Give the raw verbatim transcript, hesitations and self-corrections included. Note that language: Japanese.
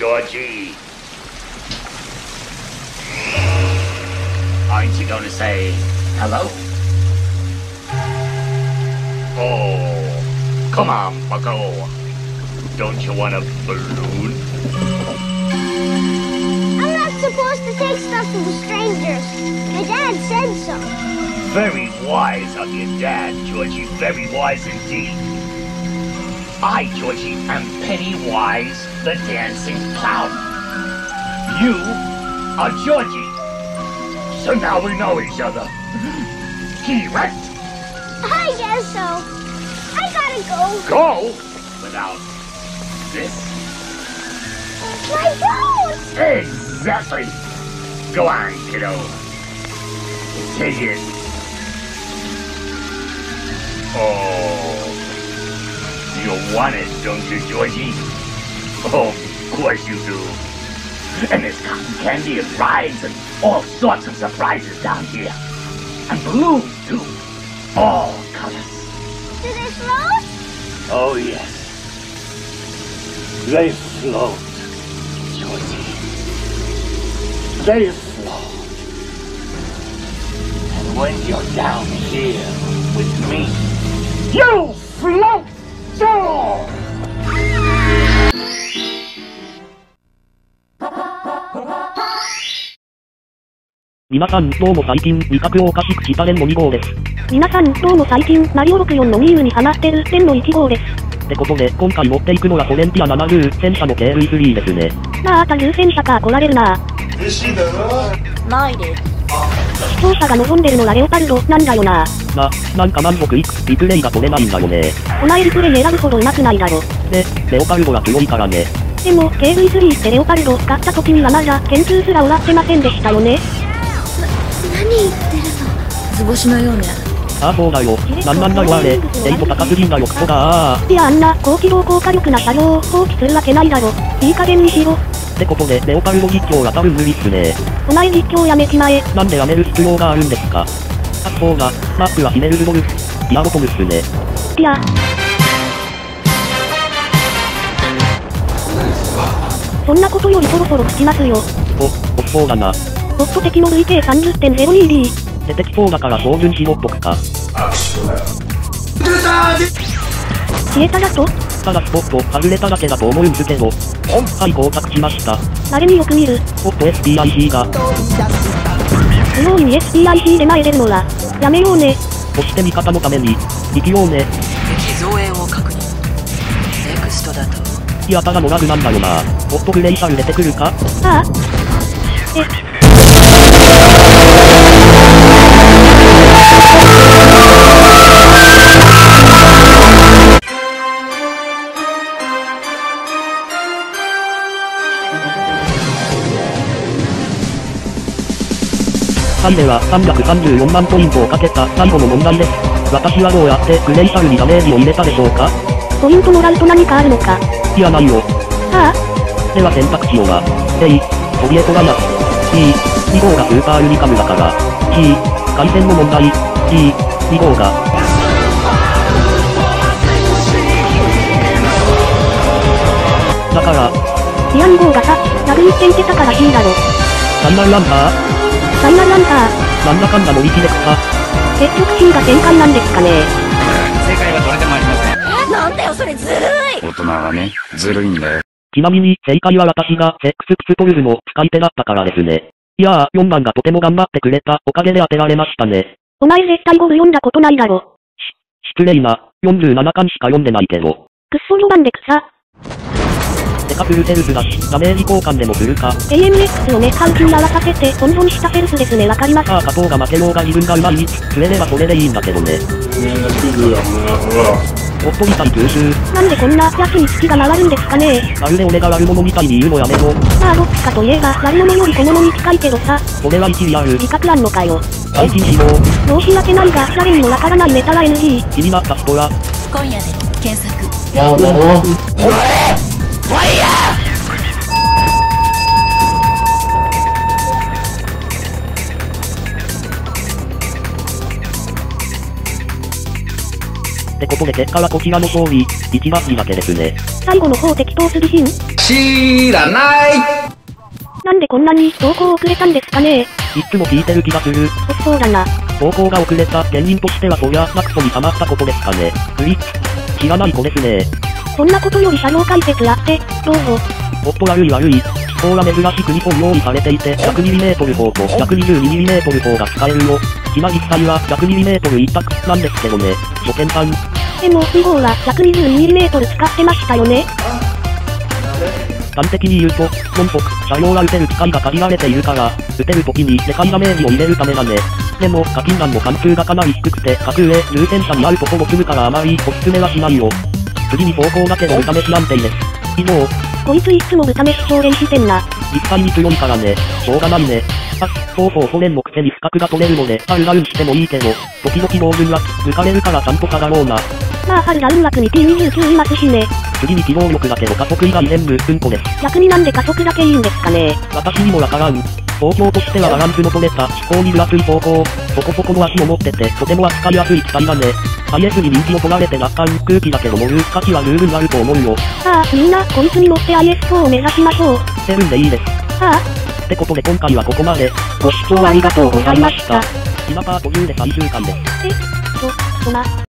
Georgie. Aren't you going to say hello? Oh, come on, bucko. Don't you want a balloon? I'm not supposed to take stuff from strangers. My dad said so. Very wise of your dad, Georgie. Very wise indeed. I, Georgie, am Pennywise the Dancing Clown. You are Georgie. So now we know each other. Correct? I guess so. I gotta go. Go? Without this? My boat! Exactly. Go on, kiddo. Take it. Oh. You want it, don't you, Georgie? Oh, of course you do. And there's cotton candy and rides and all sorts of surprises down here. And balloons, too. All colors. Do they float? Oh, yes. They float, Georgie. They float. And when you're down here with me, you float too! 皆さん、どうも最近、味覚をおかしくしたレンのに号です。 皆さん、どうも最近、マリオろくじゅうよんのミーユにハマってるレンのいち号です。 ってことで、今回持っていくのはコレンティアななじゅう戦車の ケーブイスリー ですね。 まあ、多重戦車か来られるな。 嬉しいだろ。 ないです。視聴者が望んでるのはレオパルドなんだよな。 な、なんか満足いくリプレイが取れないんだよね。 お前リプレイ選ぶほど上手くないだろ。 で、レオパルドは強いからね。 でも、ケーブイスリー ってレオパルドを使った時にはまだ研究すら終わってませんでしたよね。 何言ってるの？図星のようね。 ああそうだよ。なんなんだよあれ。レイト高すぎんだよクソだー。 いやあんな高機動高火力な車両を放棄するわけないだろ。いい加減にしろ。 ってことで、レオパルド実況は多分無理っすね。 お前実況やめちまえ。 なんでやめる必要があるんですか？あ、そうだ。マップはヒメルズボル。イヤゴトムっすね。 いや。そんなことよりそろそろつきますよ。 お、おっそうだな。 ホット敵の ブイケーさんじゅうてんゼロにディー。 出てきそうだから標準しろっとくか。 消えただと？ ただスポット外れただけだと思うんすけど。はい到着しました。 誰によく見る？ おっと エスピーアイシー が。 不用意に エスピーアイシー で前出るのは、やめようね。 そして味方のために、生きようね。 敵増援を確認。ネクストだと。 いやただのラグなんだよな。おっとグレイシャル出てくるか？ ああ。え。 ハンデはさんびゃくさんじゅうよんまんポイントをかけた最後の問題です。私はどうやってグレイシャルにダメージを入れたでしょうか？ ポイントもらうと何かあるのか？ いやないよ。 はあ？ では選択肢をは、A、ソビエトガナ、B、に号がスーパーユニカムだから、C、回線の問題、D、に号が。だから、 いやに号がさ、ラグいって言ってたから C だろ。 サンナンランカー？ サンナンランカー。 なんだかんだ乗り切れくさ。 結局 C が正解なんですかね。 正解はどれでもありません。 え、なんだよそれずるい。 大人はね、ずるいんだよ。 ちなみに、正解は私がセックスピストルズの使い手だったからですね。いやー、よんばんがとても頑張ってくれたおかげで当てられましたね。 お前絶対ゴル読んだことないだろ。 し、失礼な、よんじゅうななかんしか読んでないけど。 くっそ序盤で草。 てかフルセルスだし、ダメージ交換でもするか。 エーエムエックス をね、ハウキン合わさせて温存したセルスですね、わかります。 さあ、勝とうが負けようが自分がうまい。釣れればそれでいいんだけどね。おっとみたい吸収。 なんでこんなやつに月が回るんですかね。 まるで俺が悪者みたいに言うのやめろ。 まあどっちかといえば悪者より小物に近いけどさ。 それは一理ある。 自覚あんのかよ。 最近しよう。 申し訳ないが、誰にもわからないネタは エヌジー。 気になった人は今夜で検索。 やだろ。お前ファイヤーってこことで結果はこちらの通り、いちばつだけですね。 最後の方適当すぎひん？ 知らない。 なんでこんなに投稿遅れたんですかね？ いつも聞いてる気がする。 そうだな。 投稿が遅れた原因としてはそりゃ、マクソに溜まったことですかね。うい、知らない子ですね。 そんなことより車両解説やって、どうぞ。 おっと悪い悪い。気候は珍しくにほん用意されていて ひゃくミリメートル 砲と ひゃくにじゅうにミリメートル 砲が使えるよ。今実際は ひゃくミリメートル 一択なんですけどね。初見さん。 でも、に号は ひゃくにじゅうにミリメートル 使ってましたよね。 端的に言うと、本国、車両は撃てる機会が限られているから、撃てる時に世界ダメージを入れるためだね。でも、課金弾の貫通がかなり低くて、格上、重戦車にあるところするからあまりおすすめはしないよ。次に走行だけど歌飯安定です。以上。 こいついつも歌飯奨励してんな。 実際に強いからね、しょうがないね。あ、そうそうソ連のくせに不覚が取れるので、ハルダウンしてもいいけど、時々暴群は、抜かれるからちゃんと下がろうな。 まあハルダウン枠に ティーにじゅうきゅう いますしね。 次に機動力だけど加速以外全部うんこです。 逆になんで加速だけいいんですかね。 私にもわからん。走行としてはバランスの取れた、飛行に分厚い走行、そこそこの足を持ってて、とても扱いやすい機体だね。アイエス に人気を取られて若干空気だけど乗る価値は十分あると思うよ。 ああ、みんな、こいつに乗って アイエスフォー を目指しましょう。 セブンでいいです。 ああ。 ってことで今回はここまで。 ご視聴ありがとうございました。 今パートじゅうで最終回です。 え、そ、そま。